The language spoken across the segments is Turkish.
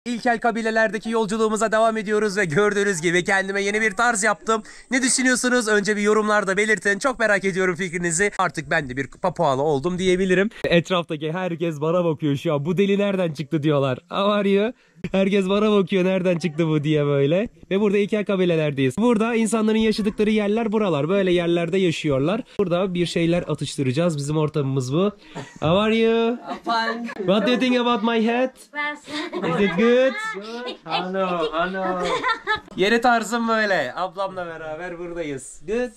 İlkel kabilelerdeki yolculuğumuza devam ediyoruz ve gördüğünüz gibi kendime yeni bir tarz yaptım. Ne düşünüyorsunuz? Önce bir yorumlarda belirtin. Çok merak ediyorum fikrinizi. Artık ben de bir Papualı oldum diyebilirim. Etraftaki herkes bana bakıyor şu an. Bu deli nereden çıktı diyorlar. How are you? Herkes bana bakıyor nereden çıktı bu diye böyle. Ve burada ilkel kabilelerdeyiz. Burada insanların yaşadıkları yerler buralar. Böyle yerlerde yaşıyorlar. Burada bir şeyler atıştıracağız. Bizim ortamımız bu. How are you? Fine. What do you think about my hat? Is it good? Ano. Yeni tarzım böyle. Ablamla beraber buradayız. Good.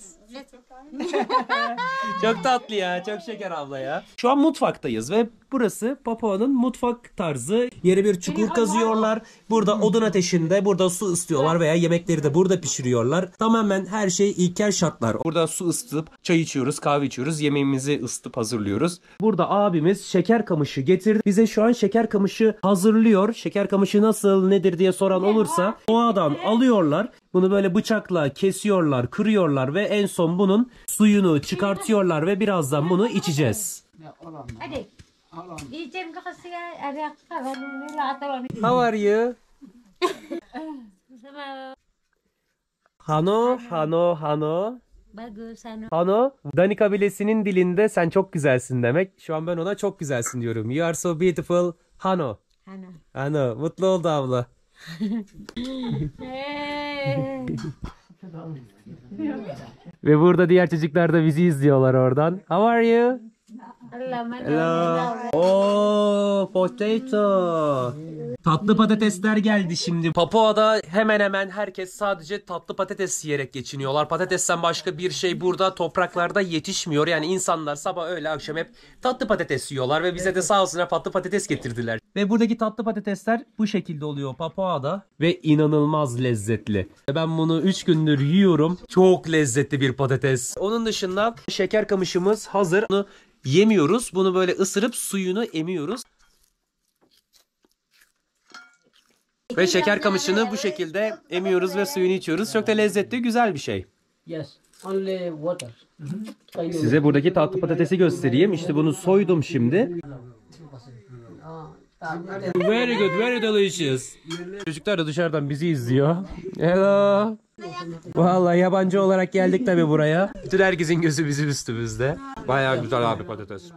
Çok tatlı ya. Çok şeker abla ya. Şu an mutfaktayız ve burası Papua'nın mutfak tarzı. Yere bir çukur kazıyorlar. Burada odun ateşinde burada su ısıtıyorlar veya yemekleri de burada pişiriyorlar. Tamamen her şey ilkel şartlar. Burada su ısıtıp çay içiyoruz, kahve içiyoruz. Yemeğimizi ısıtıp hazırlıyoruz. Burada abimiz şeker kamışı getirdi. Bize şu an şeker kamışı hazırlıyor. Şeker kamışı nasıl, nedir diye soran olursa doğadan alıyorlar. Bunu böyle bıçakla kesiyorlar, kırıyorlar ve en son bunun suyunu çıkartıyorlar ve birazdan bunu içeceğiz. How are you? Hano, Hano, Hano. Hano, Dani kabilesinin dilinde sen çok güzelsin demek. Şu an ben ona çok güzelsin diyorum. You are so beautiful, Hano. Hano, mutlu oldu abla. Ve burada diğer çocuklar da bizi izliyorlar oradan. How are you? Hello. Oh, potato. Tatlı patatesler geldi şimdi. Papua'da hemen hemen herkes sadece tatlı patates yiyerek geçiniyorlar. Patatesten başka bir şey burada topraklarda yetişmiyor. Yani insanlar sabah öğle akşam hep tatlı patates yiyorlar ve bize de sağ olsunlar tatlı patates getirdiler. Ve buradaki tatlı patatesler bu şekilde oluyor Papua'da ve inanılmaz lezzetli. Ben bunu 3 gündür yiyorum. Çok lezzetli bir patates. Onun dışında şeker kamışımız hazır. Bunu yemiyoruz. Bunu böyle ısırıp suyunu emiyoruz. Ve şeker kamışını bu şekilde emiyoruz ve suyunu içiyoruz. Çok da lezzetli, güzel bir şey. Yes, only water. Size buradaki tatlı patatesi göstereyim. İşte bunu soydum şimdi. Very good, very delicious. Çocuklar da dışarıdan bizi izliyor. Hello. Vallahi yabancı olarak geldik tabii buraya. Bütün herkesin gözü bizim üstümüzde. Bayağı güzel abi patates.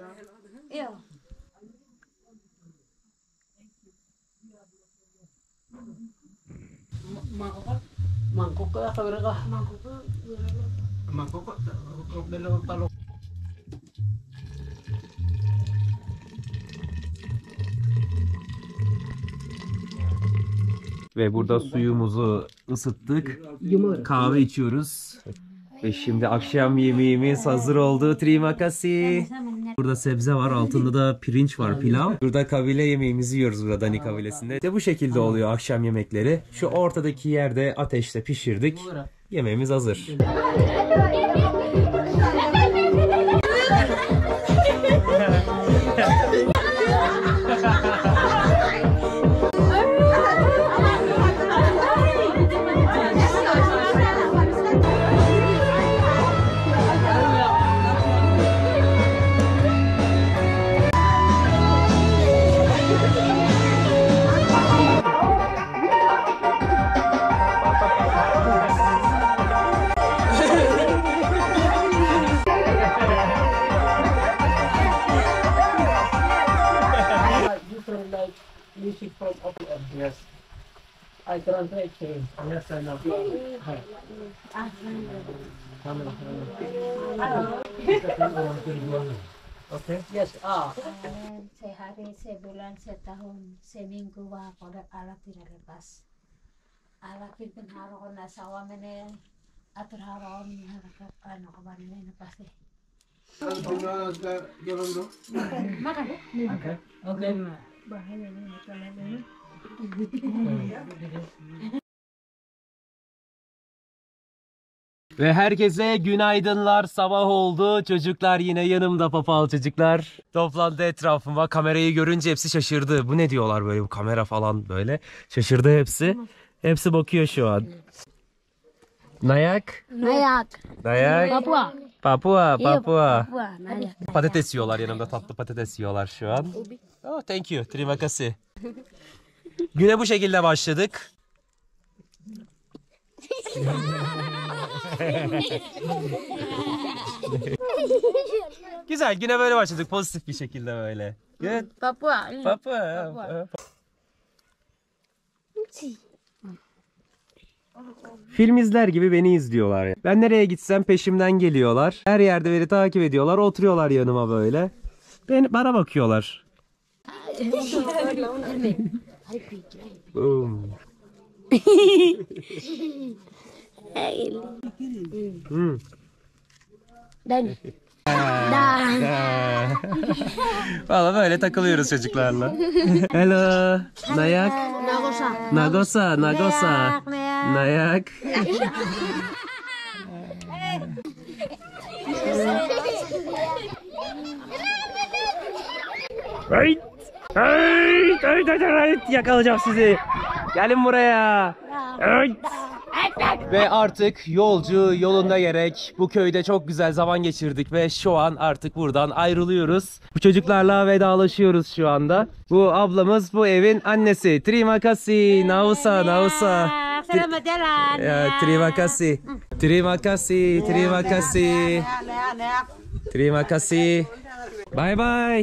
Ve burada suyumuzu ısıttık. Kahve içiyoruz. Ve şimdi akşam yemeğimiz hazır oldu. Terima kasih. Burada sebze var. Altında da pirinç var, pilav. Burada kabile yemeğimizi yiyoruz burada Dani kabilesinde. İşte bu şekilde oluyor akşam yemekleri. Şu ortadaki yerde ateşte pişirdik. Yemeğimiz hazır. Music from OPM. Yes. I translate him. Yes, I know. Okay. Yes. Sehari, sebulan, setahun, seminggu wah pada alat tidak lepas. Alat pimpin haron nasawa mene atur haron harakat ano kabar ini pasti. Makan. Okay. Okay. Bahaya ini kalau Ve herkese günaydınlar, sabah oldu. Çocuklar yine yanımda, papal çocuklar. Toplandı etrafıma. Kamerayı görünce hepsi şaşırdı. Bu ne diyorlar böyle, bu kamera falan böyle. Şaşırdı hepsi. Hepsi bakıyor şu an. Nayak? Nayak. Nayak. Papua. Papua, Iya, Papua. Papua, nayak. Patates yiyorlar yanımda, tatlı patates yiyorlar şu an. Oh, thank you. Terima kasih. Güne bu şekilde başladık. Güzel, güne böyle başladık. Pozitif bir şekilde böyle. Good. Papua. Papa. Film izler gibi beni izliyorlar. Ben nereye gitsem peşimden geliyorlar. Her yerde beni takip ediyorlar. Oturuyorlar yanıma böyle. Bana bakıyorlar. Boom. Valla böyle takılıyoruz çocuklarla. Hello. Nayak. Nagosa. Nayak. Right. Yakalayacağım sizi. Gelin buraya. Ve artık yolcu yolunda gerek. Bu köyde çok güzel zaman geçirdik ve şu an artık buradan ayrılıyoruz. Bu çocuklarla vedalaşıyoruz şu anda. Bu ablamız bu evin annesi. Terima kasih. Nausa. Selamat jalan. Ya, terima kasih. Terima kasih. Terima kasih. Terima kasih. Bye bye.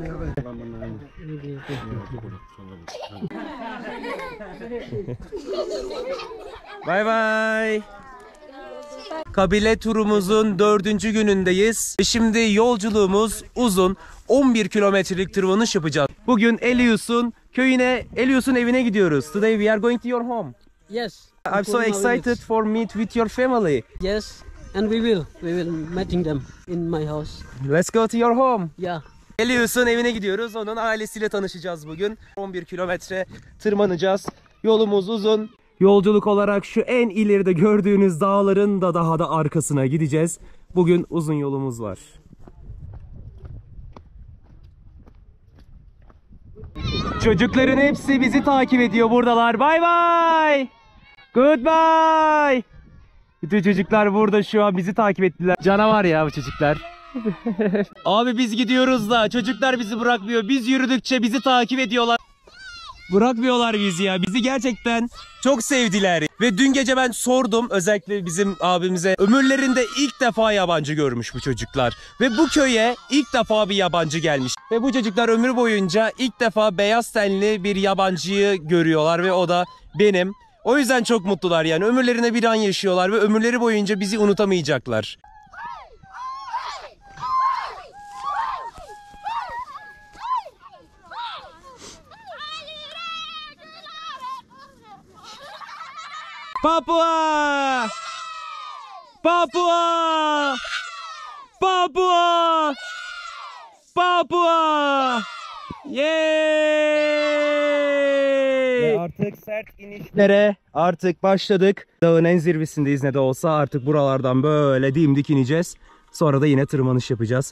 Bye bye. Kabile turumuzun 4. günündeyiz. Ve şimdi yolculuğumuz uzun. 11 kilometrelik tırmanış yapacağız. Bugün Elius'un köyüne, Elius'un evine gidiyoruz. Today we are going to your home. Yes. I'm so excited for meet with your family. Yes. And we will meeting them in my house. Let's go to your home. Yeah. Elius'un evine gidiyoruz. Onun ailesiyle tanışacağız bugün. 11 kilometre tırmanacağız. Yolumuz uzun. Yolculuk olarak şu en ileride gördüğünüz dağların da daha da arkasına gideceğiz. Bugün uzun yolumuz var. Çocukların hepsi bizi takip ediyor buradalar. Bye bye. Goodbye. Bütün çocuklar burada şu an bizi takip ettiler. Canavar ya bu çocuklar. Abi biz gidiyoruz da çocuklar bizi bırakmıyor. Biz yürüdükçe bizi takip ediyorlar. Bırakmıyorlar bizi ya. Bizi gerçekten çok sevdiler. Ve dün gece ben sordum özellikle bizim abimize. Ömürlerinde ilk defa yabancı görmüş bu çocuklar. Ve bu köye ilk defa bir yabancı gelmiş. Ve bu çocuklar ömür boyunca ilk defa beyaz tenli bir yabancıyı görüyorlar ve o da benim. O yüzden çok mutlular yani. Ömürlerine bir an yaşıyorlar ve ömürleri boyunca bizi unutamayacaklar. Papua! Papua! Papua! Papua! Yay! Ve artık sert inişlere artık başladık. Dağın en zirvesindeyiz ne de olsa artık buralardan böyle dimdik ineceğiz. Sonra da yine tırmanış yapacağız.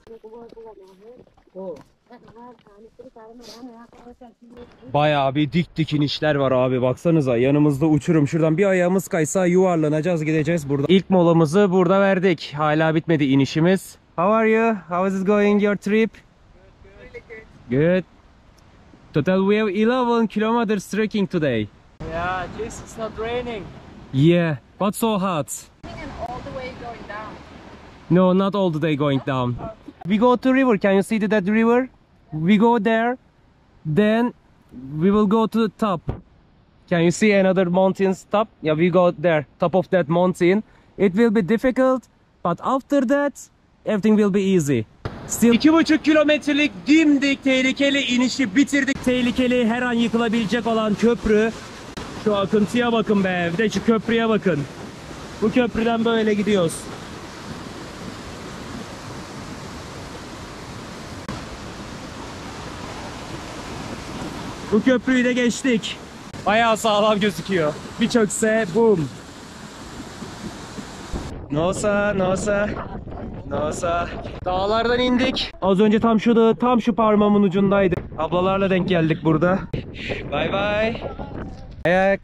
Bayağı bir dik inişler var abi, baksanıza yanımızda uçurum, şuradan bir ayağımız kaysa yuvarlanacağız, gideceğiz burada. İlk molamızı burada verdik, hala bitmedi inişimiz. How are you? How is it going your trip? Good. Total we have 11 kilometers trekking today. Yeah, at least it's not raining. Yeah, but so hot. All the way going down. No, not all the day going down. We go to river, can you see that river? We go there, then we will go to the top. Can you see another mountain's top? Yeah, we go there, top of that mountain. It will be difficult, but after that, everything will be easy. Still 2,5 kilometrelik dimdik tehlikeli inişi bitirdik. Tehlikeli, her an yıkılabilecek olan köprü. Şu akıntıya bakın be, bir de şu köprüye bakın. Bu köprüden böyle gidiyoruz. Bu köprüyü de geçtik. Bayağı sağlam gözüküyor. Bir çökse boom. Nosa. Dağlardan indik. Az önce tam şu parmağımın ucundaydı. Ablalarla denk geldik burada. Bye bye. Ayak.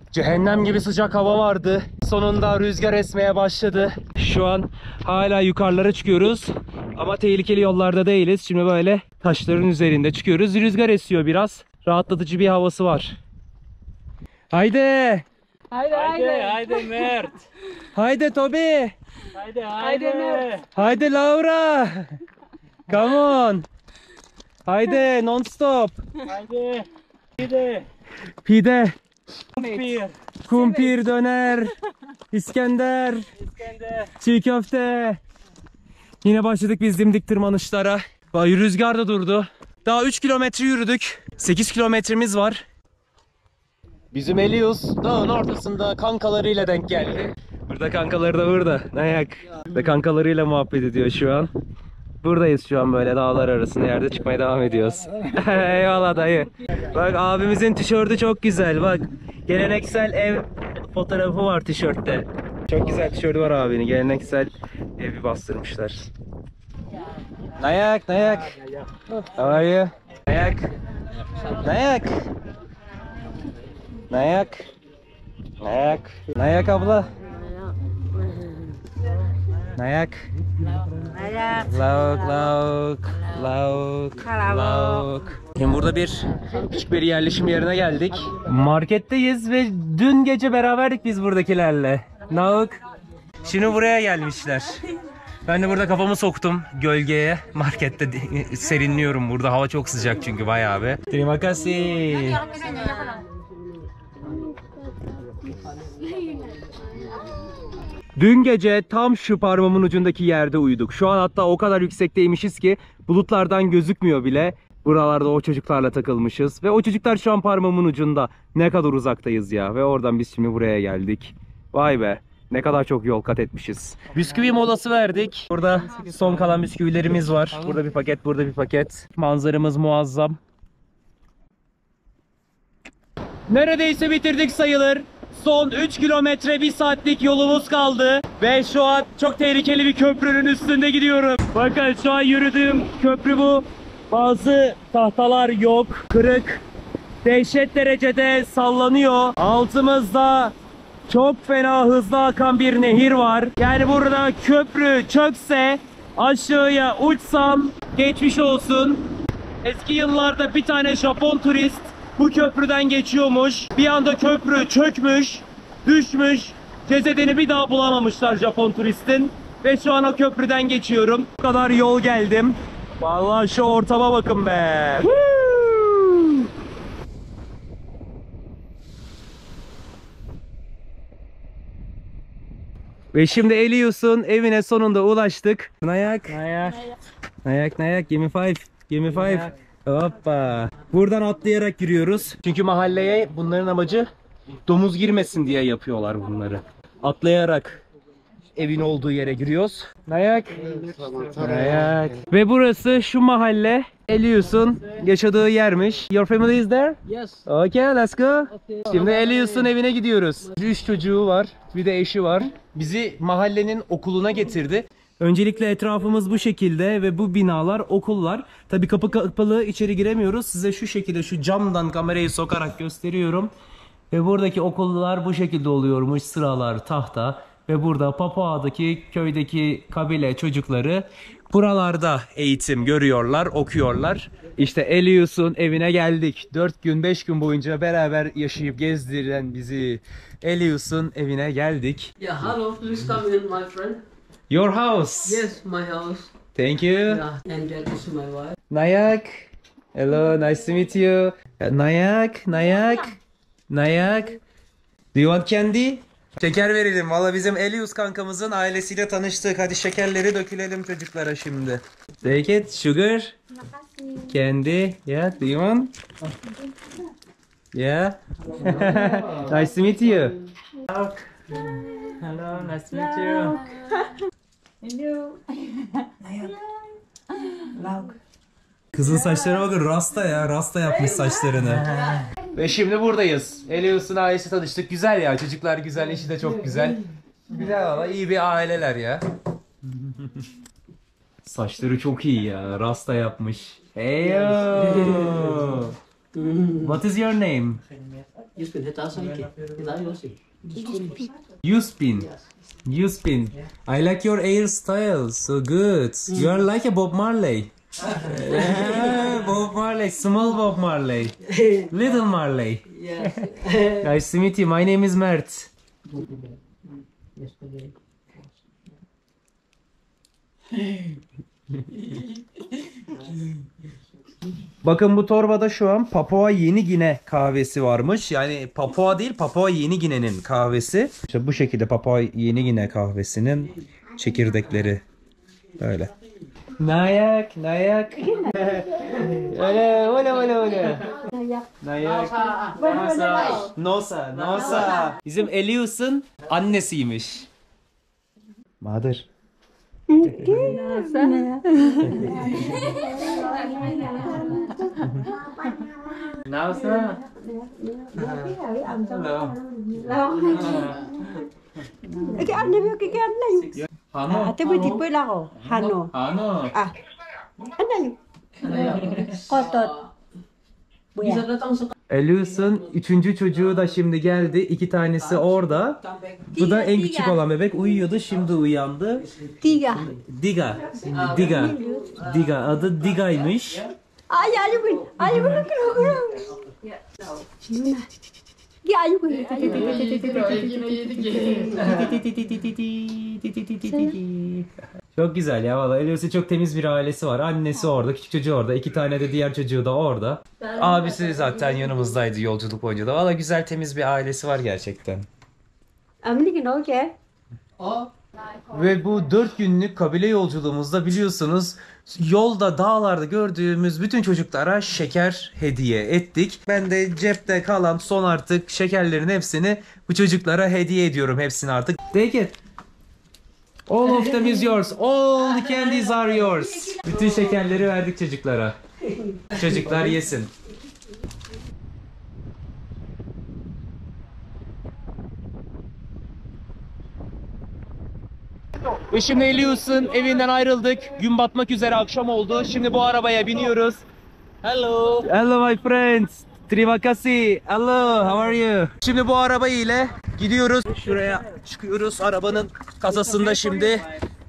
Cehennem gibi sıcak hava vardı. Sonunda rüzgar esmeye başladı. Şu an hala yukarılara çıkıyoruz. Ama tehlikeli yollarda değiliz. Şimdi böyle taşların üzerinde çıkıyoruz. Rüzgar esiyor biraz. Rahatlatıcı bir havası var. Haydi. Haydi Mert. Haydi Tobi. Haydi Mert. Haydi Laura. Come on. Haydi non stop. Haydi. Haydi. Pide, Bir. kumpir, döner, İskender, çiğ köfte. Yine başladık biz dimdik tırmanışlara. Vay, rüzgar da durdu. Daha 3 kilometre yürüdük. 8 kilometremiz var. Bizim Elius dağın ortasında kankalarıyla denk geldi. Burada kankaları da burada. Nayak. Ve kankalarıyla muhabbet ediyor şu an. Buradayız şu an böyle dağlar arasında yerde çıkmaya devam ediyoruz. Eyvallah dayı. Bak abimizin tişörtü çok güzel bak. Geleneksel ev fotoğrafı var tişörtte. Çok güzel tişörtü var abinin. Geleneksel evi bastırmışlar. Nayak. How are you? Nayak abla. Nayak. Lauk. Şimdi burada küçük bir yerleşim yerine geldik. Marketteyiz ve dün gece beraberdik biz buradakilerle. Nauk. Şimdi buraya gelmişler. Ben de burada kafamı soktum gölgeye. Markette serinliyorum burada. Hava çok sıcak çünkü bayağı bir. Terima kasih. Dün gece tam şu parmağımın ucundaki yerde uyuduk. Şu an hatta o kadar yüksekteymişiz ki bulutlardan gözükmüyor bile. Buralarda o çocuklarla takılmışız. Ve o çocuklar şu an parmağımın ucunda. Ne kadar uzaktayız ya. Ve oradan biz şimdi buraya geldik. Vay be. Ne kadar çok yol kat etmişiz. Bisküvi molası verdik. Burada son kalan bisküvilerimiz var. Burada bir paket, burada bir paket. Manzaramız muazzam. Neredeyse bitirdik sayılır. Son 3 kilometre 1 saatlik yolumuz kaldı. Ve şu an çok tehlikeli bir köprünün üstünde gidiyorum. Bakın şu an yürüdüğüm köprü bu. Bazı tahtalar yok. Kırık. Dehşet derecede sallanıyor. Altımızda çok fena hızlı akan bir nehir var. Yani burada köprü çökse, aşağıya uçsam geçmiş olsun. Eski yıllarda bir tane Japon turist bu köprüden geçiyormuş. Bir anda köprü çökmüş, düşmüş. Cesedini bir daha bulamamışlar Japon turistin. Ve şu an o köprüden geçiyorum. Bu kadar yol geldim. Vallahi şu ortama bakın be. Ve şimdi Elius'un evine sonunda ulaştık. Nayak. Give me five. Give me five. Hoppa. Buradan atlayarak giriyoruz. Çünkü mahalleye bunların amacı domuz girmesin diye yapıyorlar bunları. Atlayarak evin olduğu yere giriyoruz. Nayak. Ve burası şu mahalle Elius'un yaşadığı yermiş. Your family is there? Yes. Okay, let's go. Şimdi Elius'un evine gidiyoruz. 3 çocuğu var, bir de eşi var. Bizi mahallenin okuluna getirdi. Öncelikle etrafımız bu şekilde ve bu binalar okullar. Tabii kapı kapalı, içeri giremiyoruz. Size şu şekilde şu camdan kamerayı sokarak gösteriyorum. Ve buradaki okullar bu şekilde oluyormuş. Sıralar tahta. Ve burada Papua'daki köydeki kabile çocukları buralarda eğitim görüyorlar, okuyorlar. İşte Elius'un evine geldik. 4 gün 5 gün boyunca beraber yaşayıp gezdiren bizi Elius'un evine geldik. Yeah, hello, please come in, my friend. Your house. Yes, my house. Thank you. Yeah, and that is my wife. Nayak. Hello, nice to meet you. Nayak. Do you want candy? Şeker verelim. Valla bizim Elius kankamızın ailesiyle tanıştık. Hadi şekerleri dökülelim çocuklara şimdi. Take it. Sugar. Candy. Yeah, do you want? Yeah. Nice to meet you. Hello, nice to meet you. Kızın saçlarına bakın, rasta ya, rasta yapmış saçlarını. Ve şimdi buradayız. Elius'un ailesi tanıştık. Güzel ya, çocuklar güzel, eşi de çok güzel. Güzel valla, iyi bir aileler ya. Saçları çok iyi ya, rasta yapmış. Heyo. What is your name? Yuspin, heta saiki. Heta yosi. Yuspin. Yuspin. I like your hairstyle. So good. You are like a Bob Marley. Yeah, Bob Marley. Small Bob Marley. Little Marley. Yes. Nice to meet you. My name is Mert. Yesterday. Bakın bu torbada şu an Papua Yeni Gine kahvesi varmış. Yani Papua değil, Papua Yeni Gine'nin kahvesi. İşte bu şekilde Papua Yeni Gine kahvesinin çekirdekleri. Böyle. Nayak, nayak. Öyle. Nayak. Nosa, Nosa. Bizim Elius'un annesiymiş. Mother. Nosa. Cái anh đi cái anh này. Hano. Tôi bị thịt bơi lao. Hano. Hano. À. Anh này. Con tọt. Bisa datang sekarang. Elius'un 3. çocuğu da şimdi geldi. 2 tanesi orada. Bu da en küçük olan bebek. Uyuyordu, şimdi uyandı. Tiga. Diga. Diga. Diga. Adı Diga'ymış. Ay ayubin. Ayubin kırıyorum. Dia ayubin. Çok güzel ya valla. Elius'un çok temiz bir ailesi var. Annesi orada, küçük çocuğu orada. 2 tane de diğer çocuğu da orada. Abisi zaten yanımızdaydı yolculuk boyunca da. Valla güzel temiz bir ailesi var gerçekten. Amli ki ne ki? Oh, Ve bu 4 günlük kabile yolculuğumuzda biliyorsunuz yolda dağlarda gördüğümüz bütün çocuklara şeker hediye ettik. Ben de cepte kalan son artık şekerlerin hepsini bu çocuklara hediye ediyorum hepsini artık. Take it. All of them is yours. All the candies are yours. Bütün şekerleri verdik çocuklara. Çocuklar yesin. Ve şimdi Elius'un evinden ayrıldık. Gün batmak üzere, akşam oldu. Şimdi bu arabaya biniyoruz. Hello. Hello my friends. Terima kasih. Hello, how are you? Şimdi bu araba ile gidiyoruz. Şuraya çıkıyoruz. Arabanın kasasında şimdi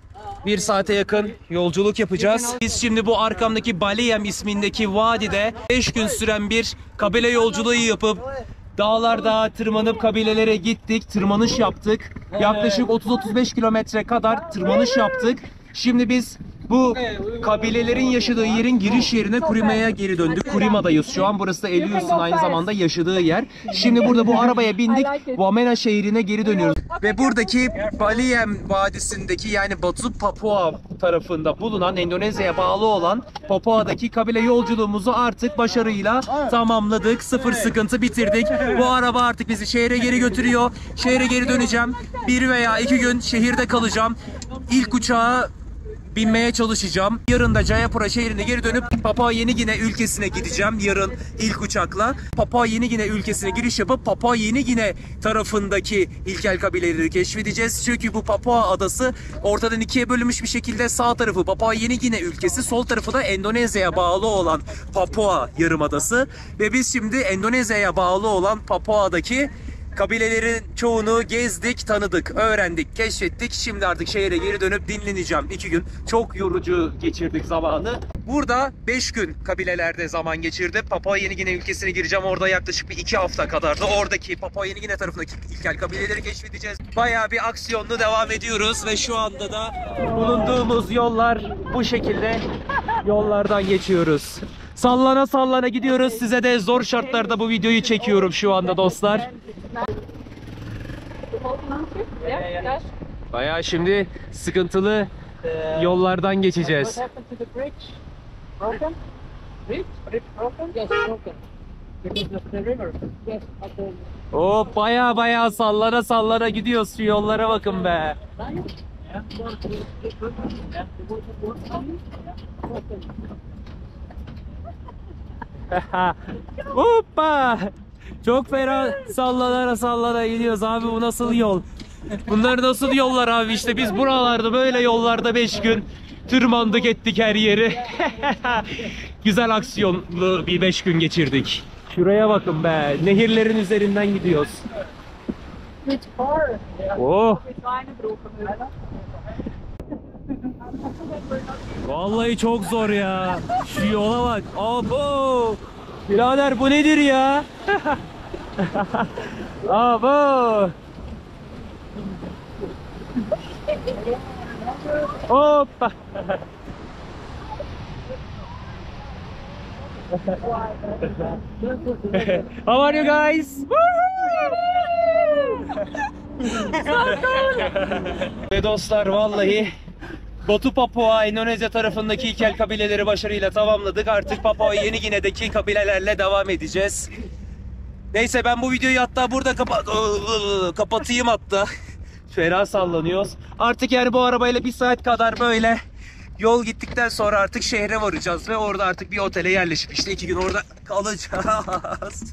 1 saate yakın yolculuk yapacağız. Biz şimdi bu arkamdaki Baliyem ismindeki vadide 5 gün süren bir kabile yolculuğu yapıp dağlarda tırmanıp kabilelere gittik, tırmanış yaptık. Yaklaşık 30-35 kilometre kadar tırmanış yaptık. Şimdi biz bu kabilelerin yaşadığı yerin giriş yerine Kurima'ya geri döndük. Kurima'dayız şu an. Burası da Elius'un aynı zamanda yaşadığı yer. Şimdi burada bu arabaya bindik. Wamena şehrine geri dönüyoruz. Ve buradaki Baliyem Vadisi'ndeki yani Batı Papua tarafında bulunan Endonezya'ya bağlı olan Papua'daki kabile yolculuğumuzu artık başarıyla tamamladık. Sıfır sıkıntı bitirdik. Bu araba artık bizi şehre geri götürüyor. Şehre geri döneceğim. 1 veya 2 gün şehirde kalacağım. İlk uçağa binmeye çalışacağım. Yarın da Jayapura şehrine geri dönüp Papua Yeni Gine ülkesine gideceğim. Yarın ilk uçakla Papua Yeni Gine ülkesine giriş yapıp Papua Yeni Gine tarafındaki ilkel kabileleri keşfedeceğiz. Çünkü bu Papua adası ortadan 2'ye bölünmüş bir şekilde, sağ tarafı Papua Yeni Gine ülkesi, sol tarafı da Endonezya'ya bağlı olan Papua Yarımadası. Ve biz şimdi Endonezya'ya bağlı olan Papua'daki kabilelerin çoğunu gezdik, tanıdık, öğrendik, keşfettik. Şimdi artık şehre geri dönüp dinleneceğim 2 gün. Çok yorucu geçirdik zamanı. Burada 5 gün kabilelerde zaman geçirdim. Papua Yeni Gine ülkesine gireceğim. Orada yaklaşık bir 2 hafta kadar da oradaki Papua Yeni Gine tarafındaki ilkel kabileleri keşfedeceğiz. Bayağı bir aksiyonlu devam ediyoruz ve şu anda da bulunduğumuz yollar bu şekilde yollardan geçiyoruz. Sallana sallana gidiyoruz. Size de zor şartlarda bu videoyu çekiyorum şu anda dostlar. Bayağı şimdi sıkıntılı yollardan geçeceğiz. Oh, bayağı sallana sallana gidiyoruz, şu yollara bakın be. Hoppa! Çok fena sallana gidiyoruz abi, bu nasıl yol? Bunlar nasıl yollar abi? İşte biz buralarda böyle yollarda 5 gün tırmandık ettik her yeri. Güzel aksiyonlu bir 5 gün geçirdik. Şuraya bakın be. Nehirlerin üzerinden gidiyoruz. Oh. Vallahi çok zor ya. Şu yola bak. Abo. Birader bu nedir ya? Abo. Hoppa. How are you guys? Ve dostlar vallahi Batu Papua Endonezya tarafındaki ilkel kabileleri başarıyla tamamladık. Artık Papua Yeni Gine'deki kabilelerle devam edeceğiz. Neyse ben bu videoyu hatta burada kapatayım hatta. Fena sallanıyoruz. Artık yani bu arabayla 1 saat kadar böyle yol gittikten sonra artık şehre varacağız ve orada artık bir otele yerleşip işte 2 gün orada kalacağız.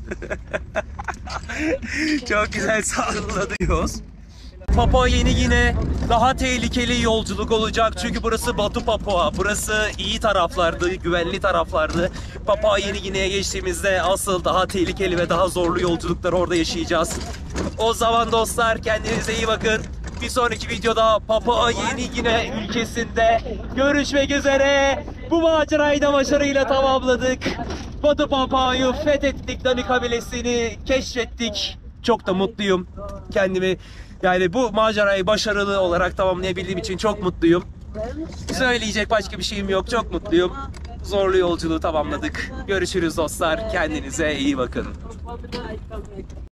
Çok güzel sallanıyoruz. Papua Yeni Gine daha tehlikeli yolculuk olacak çünkü burası Batu Papua. Burası iyi taraflardı, güvenli taraflardı. Papua Yeni Gine'ye geçtiğimizde asıl daha tehlikeli ve daha zorlu yolculukları orada yaşayacağız. O zaman dostlar kendinize iyi bakın. Bir sonraki videoda Papua Yeni Gine ülkesinde görüşmek üzere. Bu macerayı da başarıyla tamamladık. Batu Papua'yı fethettik, Dani kabilesini keşfettik. Çok da mutluyum. Kendimi yani bu macerayı başarılı olarak tamamlayabildiğim için çok mutluyum. Söyleyecek başka bir şeyim yok. Çok mutluyum. Zorlu yolculuğu tamamladık. Görüşürüz dostlar. Kendinize iyi bakın.